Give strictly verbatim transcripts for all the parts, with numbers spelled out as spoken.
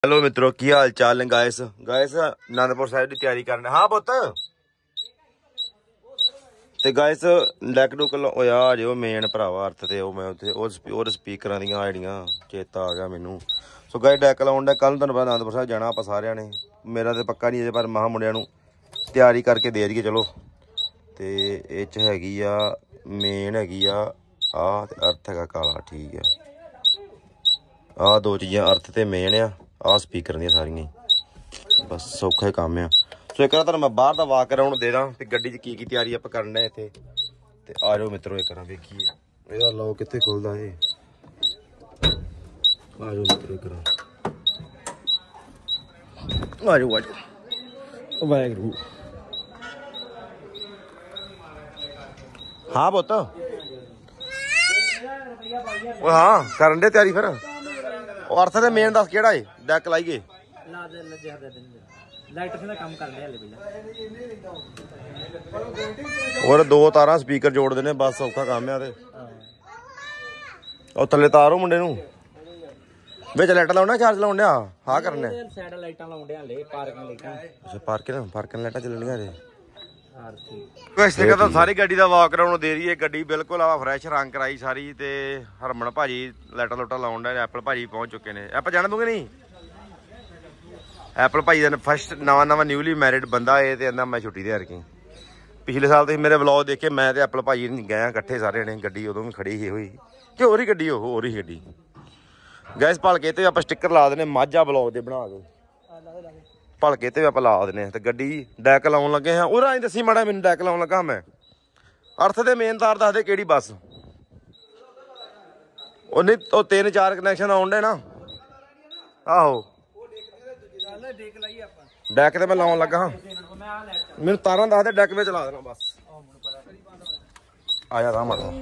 Hello मित्रों की हाल चाल ने गाइस गाइस आनंदपुर साहिब की तैयारी करने। हाँ पुत ते गाइस डैक डुक होया जो मेन भरावा अर्थ ते मैं उत्थे और स्पीकर दियां आईडियां चेता आ गया मैनू। सो गाइस डैक लाउन डा कल तुहानू पता आनंदपुर साहिब जाना आपां सारियां ने। मेरा तो पक्का नहीं है पर महा मुंडियां नू तैयारी करके दे दईए चलो। ते इह च हैगी आ मेन हैगी आ आ ते अर्थ हैगा काला। ठीक है आ दो चीज़ां अर्थ ते मेन आ आ स्पीकर दी सारियां बस सौखा ही काम है। सो एक बार मैं बाहर का वाक अराउंड दे रहा कि गड्डी च की की तैयारी आप करना इत्थे ते आ जाओ मित्रों एक बार वेखिए इहदा लॉक कित्थे खुलदा है। आ जाओ मित्रों एक बार आ जाओ आ जाओ वाहेगुरू। हाँ पुत हाँ करन दे तैयारी फिर अर्थ ते मेन दस केड़ा है डैक लाइए और दो तारा स्पीकर जोड़ देने बस सौखा काम है। और थले तारो मुंडे नू बिच लाइट लाउना चार्ज लाउने हाँ करने पार्किंग पार्किंग लाइटा चलनियां जे वैसे कहता सारी गड्डी का वाक अराउंड दे रही है। गड्डी बिल्कुल आ फ्रैश रंग कराई सारी ते हरमन भाजी लाइटा लुटा लाउन डे एप्पल भाजी पहुंच चुके ने। एप्पल जान दूंगे नहीं एप्पल भाजी फस्ट नवा नवा न्यूली मैरिड बंदा है ते मैं छुट्टी दे रखी। पिछले साल तुसीं मेरे व्लॉग देखे मैं ते एप्पल भाजी गए इकट्ठे सारे ने गड्डी उदों भी खड़ी ही हुई कि होर ही गड्डी हो होर ही गड्डी गैस भलके ते आपां स्टिकर ला देने माझा ब्लॉग दे बना के भलके ते आप ला देने ते गड्डी डैक लाउन लगे हाँ और अं दसी माड़ा मैनू डैक लाउन लगा मैं अर्थ दे मेन तार दस दे किहड़ी बस ओ नहीं ओ तीन चार कनैक्शन आउण डे ना आहो डैक ते मैं लाउन लगा हाँ मैनू तारां दस दे डैक में चला देना बस आया था माड़ा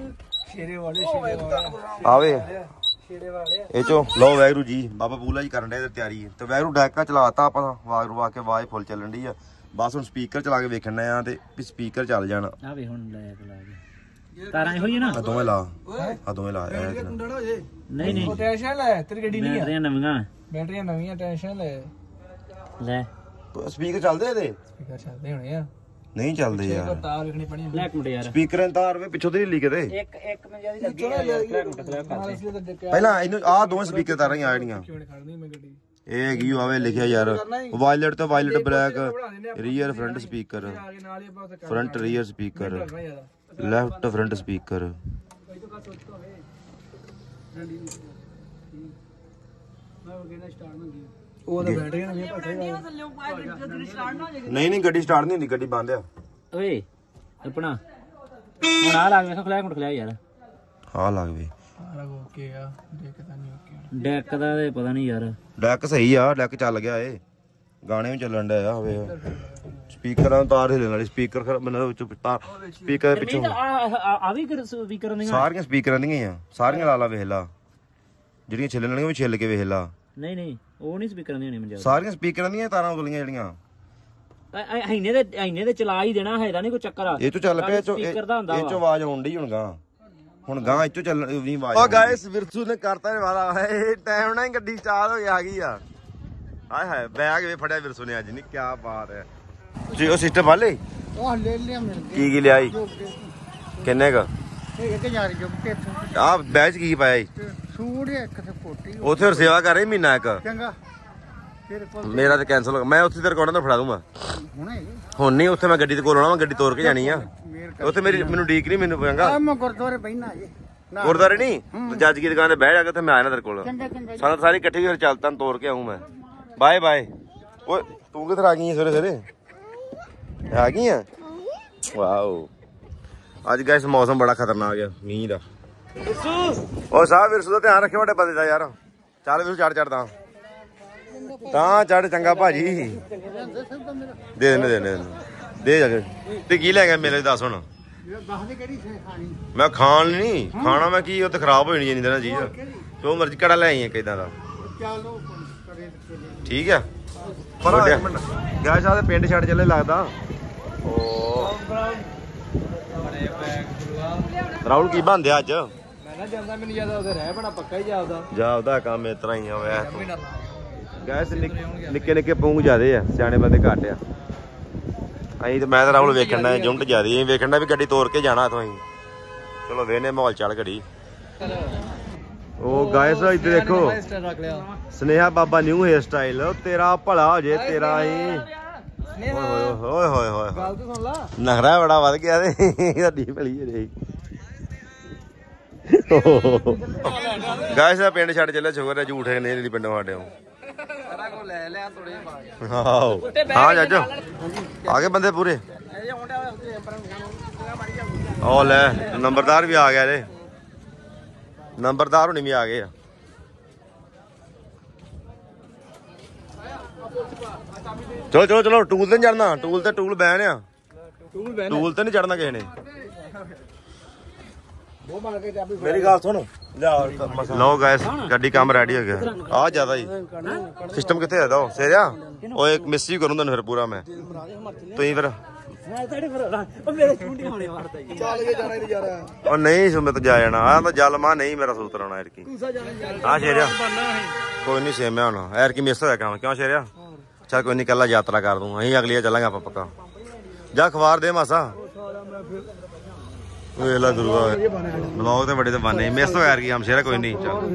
आवे ਇਹ ਚੋ ਲਓ ਵੈਗਰੂ ਜੀ ਬਾਬਾ ਬੂਲਾ ਜੀ ਕਰਨ ਦੇ ਤਿਆਰੀ ਤੇ ਵੈਗਰੂ ਡੈਕਾ ਚਲਾਤਾ ਆਪਾਂ ਵਾਗ ਰਵਾ ਕੇ ਆਵਾਜ਼ ਫੁੱਲ ਚੱਲਣ ਦੀ ਆ ਬਸ ਹੁਣ ਸਪੀਕਰ ਚਲਾ ਕੇ ਵੇਖਣਾ ਆ ਤੇ ਵੀ ਸਪੀਕਰ ਚੱਲ ਜਾਣ ਆ ਵੇ ਹੁਣ ਲੈ ਲਾ ਕੇ ਤਾਰਾਂ ਇਹੋ ਹੀ ਨਾ ਆ ਦੋਵੇਂ ਲਾ ਆ ਦੋਵੇਂ ਲਾ ਨਹੀਂ ਨਹੀਂ ਟੈਨਸ਼ਨ ਲੈ ਤੇਰੀ ਗੱਡੀ ਨਹੀਂ ਆ ਬੈਟਰੀਆਂ ਨਵੀਆਂ ਬੈਟਰੀਆਂ ਨਵੀਆਂ ਟੈਨਸ਼ਨ ਲੈ ਲੈ ਸਪੀਕਰ ਚੱਲਦੇ ਇਹਦੇ ਸਪੀਕਰ ਚੱਲਦੇ ਹੋਣੇ ਆ नहीं चलते यार तार रखनी पड़ी ब्लैक मुंडे यार स्पीकर तार वे पिछो ते ली कदे एक एक में ज्यादा लगी है ब्लैक मुंडे ब्लैक करते पहला इनु आ दो स्पीकर तार ही आड़ियां ए हैगी आवे लिखिया यार वायलेट तो violet black rear front speaker front rear speaker left front speaker नहीं नहीं गड्डी स्टार्ट नहीं होंदी गड्डी बंद है ओए अपना हुन आ लाग वे खलाया कुट खलाया यार हां लाग वे लाग ओके आ डेक दा नहीं ओके डेक दा ते पता नहीं यार डेक सही आ डेक चल गया ए गाने भी चलन डे आ वे स्पीकरां तार हिलण वाली स्पीकर मतलब विच तार स्पीकर पिछों आ भी स्पीकर नहीं सारियां स्पीकरां दी आ सारियां ला ला वेख ला ਜਿਹੜੀਆਂ ਛਿੱਲਣੀਆਂ ਵੀ ਛਿੱਲ ਕੇ ਵੇਖ ਲਾ नहीं नहीं ਉਹ ਨਹੀਂ ਸਪੀਕਰਾਂ ਦੀਆਂ ਨਹੀਂ ਸਾਰੀਆਂ ਸਪੀਕਰਾਂ ਦੀਆਂ ਤਾਰਾਂ ਉਗਲੀਆਂ ਜਿਹੜੀਆਂ ਐਨੇ ਦੇ ਐਨੇ ਦੇ ਚਲਾ ਹੀ ਦੇਣਾ ਹੈਦਾ ਨਹੀਂ ਕੋਈ ਚੱਕਰ ਆ ਇਹ ਤੋਂ ਚੱਲ ਪਿਆ ਇਹ ਚੋਂ ਇਹ ਚੋਂ ਆਵਾਜ਼ ਆਉਂਦੀ ਹੁਣ ਗਾਂ ਹੁਣ ਗਾਂ ਇਹ ਚੋਂ ਚੱਲ ਨਹੀਂ ਆਵਾਜ਼ ਓ ਗਾਇਸ ਵਿਰਸੂ ਨੇ ਕਰਤਾ ਨੇ ਵਾਲਾ ਇਹ ਟਾਈਮ ਨਾਲ ਹੀ ਗੱਡੀ ਸਟਾਰਟ ਹੋ ਗਈ ਆ ਗਈ ਆ ਹਾਏ ਹਾਏ ਬੈਗ ਵੇ ਫੜਿਆ ਵਿਰਸੂ ਨੇ ਅੱਜ ਨਹੀਂ ਕੀ ਬਾਤ ਹੈ ਜੀ ਉਹ ਸਿਸਟਮ ਵਾਲੇ ਉਹ ਲੈ ਲਿਆ ਮਿਲ ਕੀ ਕੀ ਲਿਆਈ ਕਿੰਨੇ ਕ ਇੱਕ ਹਜ਼ਾਰ ਜੋ ਆ ਬੈਚ ਕੀ ਪਾਇਆ ਸੂਟ ਇੱਕ ਤੇ ਕੋਟੀ ਉੱਥੇ ਸੇਵਾ ਕਰ ਰਹੀ ਮਹੀਨਾ ਇੱਕ ਚੰਗਾ ਫਿਰ ਮੇਰਾ ਤੇ ਕੈਨਸਲ ਹੋ ਗਿਆ ਮੈਂ ਉੱਥੇ ਤੇਰੇ ਕੋਲ ਨਾ ਫੜਾ ਦੂੰਗਾ ਹੁਣੇ ਹੁਣ ਨਹੀਂ ਉੱਥੇ ਮੈਂ ਗੱਡੀ ਤੇ ਕੋਲ ਆਉਣਾ ਮੈਂ ਗੱਡੀ ਤੋਰ ਕੇ ਜਾਣੀ ਆ ਉੱਥੇ ਮੇਰੀ ਮੈਨੂੰ ਡੀਕ ਨਹੀਂ ਮੈਨੂੰ ਪੈਂਗਾ ਮੈਂ ਗੁਰਦੁਆਰੇ ਬੈਠਣਾ ਜੀ ਗੁਰਦੁਆਰੇ ਨਹੀਂ ਜੱਜ ਦੀ ਦੁਕਾਨ ਤੇ ਬਹਿ ਜਾ ਕੇ ਉੱਥੇ ਮੈਂ ਆਣਾ ਤੇਰੇ ਕੋਲ ਸਾਰਾ ਸਾਰੀ ਇਕੱਠੀ ਫਿਰ ਚੱਲ ਤਾਂ ਤੋਰ ਕੇ ਆਉਂ ਮੈਂ ਬਾਏ ਬਾਏ ਓਏ ਤੂੰ ਕਿੱਧਰ ਆ ਗਈ ਸਵੇਰੇ ਸਵੇਰੇ ਆ ਗਈ ਆ ਵਾਓ ਅੱਜ ਗਾਇਸ मौसम बड़ा खतरनाक है मीह का और साहब विरसू का ध्यान रखियो बड़े बंदे का यार चल विरसू चढ़ चढ़ तां चढ़ चंगा भाजी दे देने देने दे जा ते की लै गया मेले दस हुण मैं खान नहीं खाना मैं की उत्ते खराब हो जानी जिन्नी देना चीज जो मर्जी कड़ा लै आई एक इदां दा ठीक है पर गैस आ पिंड छड़ चले लगदा राहुल की बनदे अज मैं ना जांदा मैनूं ज्यादा उधर रह बड़ा पक्का ही जापदा जापदा काम इस तरह ही आ ਗੈਸ ਨਿੱਕੇ ਨਿੱਕੇ ਪੂੰਗ ਜ਼ਿਆਦੇ ਆ, ਸਿਆਣੇ ਬੰਦੇ ਘੱਟ ਆ। ਅਸੀਂ ਤੇ ਮੈਂ ਤਾਂ ਰਾਹੁਲ ਵੇਖਣ ਦਾ ਜੁੰਟ ਜ਼ਿਆਦੀ ਅਸੀਂ ਵੇਖਣ ਦਾ ਵੀ ਗੱਡੀ ਤੋੜ ਕੇ ਜਾਣਾ ਇੱਥੋਂ ਅਸੀਂ। ਚਲੋ ਵੇਨੇ ਮਾਹੌਲ ਚੱਲ ਘੜੀ। ਉਹ ਗਾਇਸ ਇੱਥੇ ਦੇਖੋ ਸਨੇਹਾ ਬਾਬਾ ਨਿਊ ਹੇਅਰ ਸਟਾਈਲ। ਤੇਰਾ ਭਲਾ ਹੋ ਜੇ ਤੇਰਾ ਹੀ। ਓਏ ਹੋਏ ਹੋਏ ਹੋਏ ਗੱਲ ਤੇ ਸੁਣ ਲਾ, ਨਖਰਾ ਬੜਾ ਵੱਧ ਗਿਆ ਤੇ ਸਾਡੀ ਭਲੀ ਜੇ ਗਾਇਸ ਦਾ ਪਿੰਡ ਛੱਡ ਚੱਲਿਆ। ਸ਼ੁਕਰ ਹੈ ਝੂਠ ਹੈ ਨਹੀਂ ਨਹੀਂ ਪਿੰਡੋਂ ਸਾਡੇ ਸਾਰਾ ਕੁਝ ਲੈ ਲਿਆ ਥੋੜੇ ਜਿਹੇ। ਹਾਂ ਹਾਂ ਜੱਜ ਆ ਗਏ ਬੰਦੇ ਪੂਰੇ। ਉਹ ਲੈ ਨੰਬਰਦਾਰ ਵੀ ਆ ਗਿਆ ਰੇ, ਨੰਬਰਦਾਰ ਹੁਣੀ ਵੀ ਆ ਗਏ ਆ। ਚਲੋ ਚਲੋ ਚਲੋ ਟੂਲ ਤੇ ਨੀ ਚੜਨਾ, ਟੂਲ ਤੇ ਟੂਲ ਬੈਨ ਆ, ਟੂਲ ਤੇ ਨੀ ਚੜਨਾ ਕਿਸੇ ਨੇ। ਮੇਰੀ ਗੱਲ ਸੁਣ ਲਓ ਗਾਇਸ ਗੱਡੀ ਕੰਮ ਰੈਡੀ ਹੋ ਗਿਆ। ਆ ਜ਼ਿਆਦਾ ਹੀ ਸਿਸਟਮ ਕਿੱਥੇ ਆਦਾ ਉਹ ਸੇਰਿਆ ਉਹ ਇੱਕ ਮਿਸ ਵੀ ਕਰੂੰ ਤੁਹਾਨੂੰ ਫਿਰ ਪੂਰਾ ਮੈਂ ਤੁਸੀਂ ਫਿਰ ਉਹ ਨਹੀਂ ਸੁਮਿਤ ਜਾ ਜਾਣਾ ਆ ਤਾਂ ਜਲ ਮਾ ਨਹੀਂ ਮੇਰਾ ਸੂਤਰ ਆਉਣਾ ਐਰਕੀ ਆ ਸ਼ੇਰਿਆ ਕੋਈ ਨਹੀਂ ਸੇਮਿਆ ਹੁਣ ਐਰਕੀ ਮਿਸ ਹੋਇਆ ਕੰਮ ਕਿਉਂ ਸ਼ੇਰਿਆ ਚੱਲ ਕੋਈ ਨਹੀਂ ਕੱਲਾ ਯਾਤਰਾ ਕਰ ਦੂੰ ਅਸੀਂ ਅਗਲੀ ਚੱਲਾਂਗੇ ਆਪਾਂ ਪੱਕਾ ਜਾ ਖਵਾਰ ਦੇ ਮਾਸਾ ਵੇਲਾ ਗੁਰੂਆ ਬਲੌਗ ਤੇ ਬੜੇ ਤੇ ਬਾਨੇ ਮਿਸ ਹੋਇਆ ਯਾਰ ਕੀ ਹਮ ਸ਼ੇਰਾ ਕੋਈ ਨਹੀਂ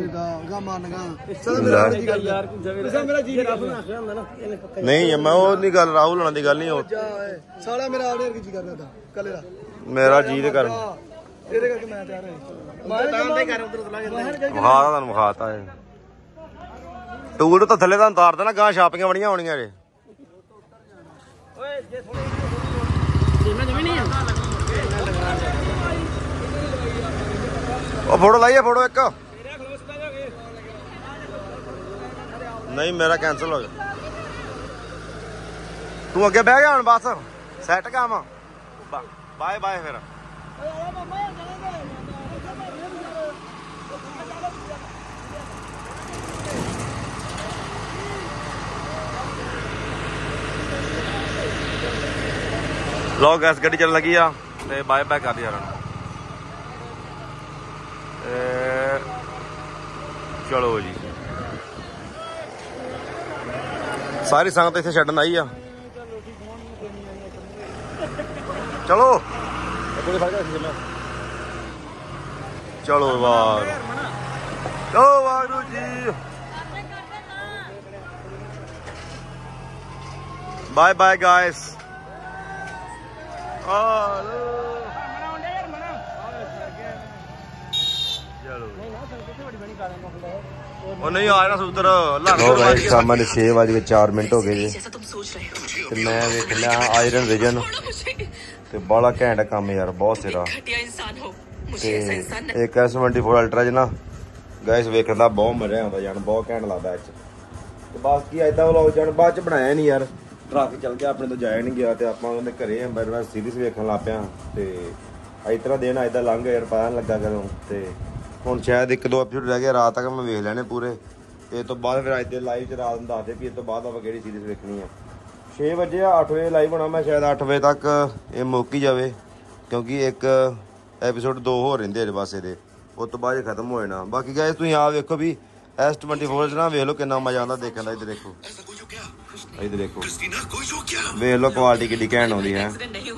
ਨਹੀਂ ਮੈਂ ਉਹ ਨਹੀਂ ਗੱਲ ਰਾਹੁਲ ਹੋਣਾ ਦੀ ਗੱਲ ਨਹੀਂ ਸਾਲਾ ਮੇਰਾ ਆਰਡਰ ਕੀ ਕਰਨਾ ਤਾਂ ਕੱਲੇ ਦਾ ਮੇਰਾ ਜੀ ਤੇ ਕਰ ਇਹਦੇ ਕਰਕੇ ਮੈਂ ਤਿਆਰ ਹੋਇਆ ਤਾਂ ਤੇ ਕਰ ਉਧਰ ਉਤਲਾ ਜਾਂਦੇ ਵਿਖਾ ਤੁਹਾਨੂੰ ਵਿਖਾਤਾ ਹੈ ਟੂਲ ਤਾਂ ਥੱਲੇ ਤਾਂ ਉਤਾਰ ਦੇਣਾ ਗਾਂ ਛਾਪੀਆਂ ਬੜੀਆਂ ਹੋਣੀਆਂ ਜੇ ਓਏ ਜੇ ਥੋੜੀ ਸੀਮਾ ਜਮੀ ਨਹੀਂ ਆ ਉਹ ਫੋਟੋ ਲਾਈਏ ਫੋਟੋ ਇੱਕ ਨਹੀਂ ਮੇਰਾ ਕੈਂਸਲ ਹੋ ਗਿਆ ਤੂੰ ਅੱਗੇ ਬਹਿ ਗਿਆ ਹੁਣ ਬਸ ਸੈੱਟ ਕੰਮ ਬਾਏ ਬਾਏ ਫਿਰ ਲੋ ਗੈਸ ਗੱਡੀ ਚੱਲਣ ਲੱਗੀ ਆ ਤੇ ਬਾਏ ਬਾਏ ਕਰ ਯਾਰ ਚਲੋ ਜੀ ਸਾਰੀ ਸੰਗਤ ਇੱਥੇ ਛੱਡਣ ਆਈ ਆ ਚਲੋ ਚਲੋ ਵਾਹ ਚਲੋ Waheguru ji bye bye guys ਉਹ ਨਹੀਂ ਆ ਰਿਹਾ ਸੂਤਰ ਸ਼ਾਮਾਂ ਦੇ ਛੇ ਵਜੇ ਚਾਰ ਮਿੰਟ ਹੋ ਗਏ ਜੀ ਤੇ ਮੈਂ ਵੇਖ ਲਿਆ ਆਇਰਨ ਵਿਜਨ ਤੇ ਬੜਾ ਘੈਂਟ ਕੰਮ ਯਾਰ ਬਹੁਤ ਸਿਰਾ ਤੇ ਇੱਕ ਐਸ ਟਵੈਂਟੀ ਫੋਰ ਅਲਟਰਾ ਚ ਨਾ ਗਾਇਸ ਵੇਖਣ ਦਾ ਬਹੁਤ ਮਜ਼ਾ ਆਉਂਦਾ ਜਾਨ ਬਹੁਤ ਘੈਂਟ ਲੱਗਦਾ ਇਹ ਚ ਤੇ ਬਾਕੀ ਏਦਾਂ ਵਲੌਗ ਜਾਨ ਬਾਅਦ ਚ ਬਣਾਇਆ ਨਹੀਂ ਯਾਰ ਟਰੱਕ ਚੱਲ ਗਿਆ ਆਪਣੇ ਤੋਂ ਜਾਇਆ ਨਹੀਂ ਗਿਆ ਤੇ ਆਪਾਂ ਉਹਨੇ ਘਰੇ ਮੇਰੇ ਨਾਲ ਸੀਰੀਜ਼ ਵੇਖਣ ਲੱਗ ਪਿਆ ਤੇ ਇਸ ਤਰ੍ਹਾਂ ਦਿਨ ਏਦਾਂ ਲੰਘ ਯਾਰ ਪਤਾ ਨੀ ਲੱਗਾ ਕਦੋਂ ਤੇ ਹੁਣ ਸ਼ਾਇਦ ਇੱਕ ਦੋ ਐਪੀਸੋਡ ਰਹਿ ਗਏ ਰਾਤ ਤੱਕ ਮੈਂ ਵੇਖ ਲੈਣੇ ਪੂਰੇ ਤੇ ਇਸ ਤੋਂ ਬਾਅਦ ਫਿਰ ਅੱਜ ਦੇ ਲਾਈਵ 'ਚ ਰਾਤ ਨੂੰ ਦੱਸਦੇ ਵੀ ਇਸ ਤੋਂ ਬਾਅਦ ਆਪਾਂ ਕਿਹੜੀ ਸੀਰੀਜ਼ ਵੇਖਣੀ ਆ ਛੇ ਵਜੇ ਆ ਅੱਠ ਵਜੇ ਲਾਈਵ ਹੋਣਾ ਮੈਂ ਸ਼ਾਇਦ ਅੱਠ ਵਜੇ ਤੱਕ ਇਹ ਮੁੱਕ ਹੀ ਜਾਵੇ ਕਿਉਂਕਿ ਇੱਕ ਐਪੀਸੋਡ ਦੋ ਹੋਰ ਰਹਿੰਦੇ ਇਹਦੇ ਪਾਸੇ ਦੇ ਉਸ ਤੋਂ ਬਾਅਦ ਖਤਮ ਹੋ ਜਾਣਾ ਬਾਕੀ ਗਾਇਸ ਤੁਸੀਂ ਆ ਵੇਖੋ ਵੀ ਐਸ ਟਵੈਂਟੀ ਫੋਰ 'ਚ ਨਾ ਵੇਖ ਲਓ ਕਿੰਨਾ ਮਜ਼ਾ ਆਉਂਦਾ ਦੇਖਣ ਦਾ ਇੱਧਰ ਦੇਖੋ ਇੱਧਰ ਦੇਖੋ ਵੇਖ ਲਓ ਕੁਆਲਿਟੀ ਕਿੱਡੀ ਘੈਂਟ ਆਉਂਦੀ ਹੈ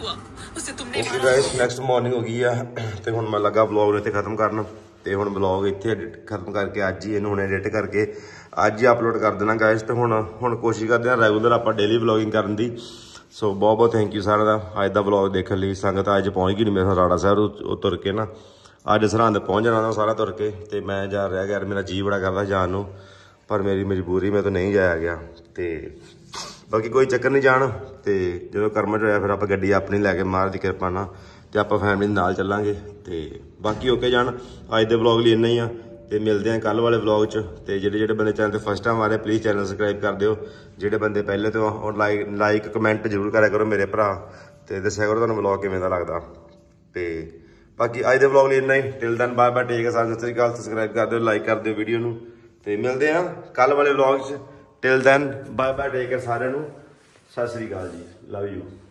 ਓਕੇ ਗਾਇਸ ਨੈਕਸਟ ਮਾਰਨਿੰਗ ਹੋ ਗਈ ਆ ਤੇ ਹੁਣ ਮੈਂ ਲੱਗਾ ਵਲੌਗ ਨੂੰ ਇੱਥੇ ਖਤਮ ਕਰਨ ਤੇ ਹੁਣ ਵਲੌਗ ਇੱਥੇ ਐਡਿਟ ਖਤਮ ਕਰਕੇ ਅੱਜ ਹੀ ਇਹਨੂੰ ਹੁਣ ਐਡਿਟ ਕਰਕੇ ਅੱਜ ਹੀ ਅਪਲੋਡ ਕਰ ਦੇਣਾ ਗਾਇਸ ਤੇ ਹੁਣ ਹੁਣ ਕੋਸ਼ਿਸ਼ ਕਰਦੇ ਹਾਂ ਰੈਗੂਲਰ ਆਪਾਂ ਡੇਲੀ ਵਲੌਗਿੰਗ ਕਰਨ ਦੀ ਸੋ ਬਹੁਤ ਬਹੁਤ ਥੈਂਕ ਯੂ ਸਾਰਿਆਂ ਦਾ ਅੱਜ ਦਾ ਵਲੌਗ ਦੇਖਣ ਲਈ ਸੰਗਤ ਅੱਜ ਪਹੁੰਚ ਗਈ ਨਹੀਂ ਮੇਰੇ ਰਾੜਾ ਸਾਹਿਬ ਉਹ ਤੁਰ ਕੇ ਨਾ ਅੱਜ ਸਰਹੰਦ ਪਹੁੰਚ ਜਾਣਾ ਸਾਰਾ ਤੁਰ ਕੇ ਤੇ ਮੈਂ ਜਾ ਰਿਹਾ ਯਾਰ ਮੇਰਾ ਜੀ ਬੜਾ ਕਰਦਾ ਜਾਣ ਨੂੰ ਪਰ ਮੇਰੀ ਮਜਬੂਰੀ ਮੈਂ ਤਾਂ ਨਹੀਂ ਜਾਇਆ ਗਿਆ ਤੇ ਬਾਕੀ ਕੋਈ ਚੱਕਰ ਨਹੀਂ ਜਾਣ ਤੇ ਜਦੋਂ ਕਰਮ 'ਚ ਹੋਇਆ ਫਿਰ ਆਪਾਂ ਗੱਡੀ ਆਪਣੀ ਲੈ ਕੇ ਮਾਰ ਦੀ ਕਿਰਪਾ ਨਾਲ ਤੇ ਆਪਾਂ ਫੈਮਿਲੀ ਨਾਲ ਚੱਲਾਂਗੇ ਤੇ ਬਾਕੀ ਓਕੇ ਜਾਣ ਅੱਜ ਦੇ ਵਲੌਗ ਲਈ ਇੰਨਾ ਹੀ ਆ ਤੇ ਮਿਲਦੇ ਆ ਕੱਲ ਵਾਲੇ ਵਲੌਗ 'ਚ ਤੇ ਜਿਹੜੇ ਜਿਹੜੇ ਬੰਦੇ ਚੈਨਲ ਤੇ ਫਸਟ ਟਾਈਮ ਆ ਰਹੇ ਪਲੀਜ਼ ਚੈਨਲ ਸਬਸਕ੍ਰਾਈਬ ਕਰ ਦਿਓ ਜਿਹੜੇ ਬੰਦੇ ਪਹਿਲੇ ਤੋਂ ਉਹ ਲਾਈਕ ਲਾਈਕ ਕਮੈਂਟ ਜ਼ਰੂਰ ਕਰਿਆ ਕਰੋ ਮੇਰੇ ਭਰਾ ਤੇ ਦੱਸਿਆ ਕਰੋ ਤੁਹਾਨੂੰ ਵਲੌਗ ਕਿਵੇਂ ਦਾ ਲੱਗਦਾ ਤੇ ਬਾਕੀ ਅੱਜ ਦੇ ਵਲੌਗ ਲਈ ਇੰਨਾ ਹੀ till then bye bye take ਸਤਿ ਸ੍ਰੀ ਅਕਾਲ ਸਬਸਕ੍ਰਾਈਬ ਕਰ ਦਿਓ ਲਾਈਕ ਕਰ ਦਿਓ ਵੀਡੀਓ ਨੂੰ ਤੇ ਮਿਲਦੇ ਆ ਕੱਲ ਵਾਲੇ ਵਲੌਗ 'ਚ till then bye bye take ਸਾਰਿਆਂ ਨੂੰ ਸਤਿ ਸ੍ਰੀ ਅਕਾਲ ਜੀ ਲਵ ਯੂ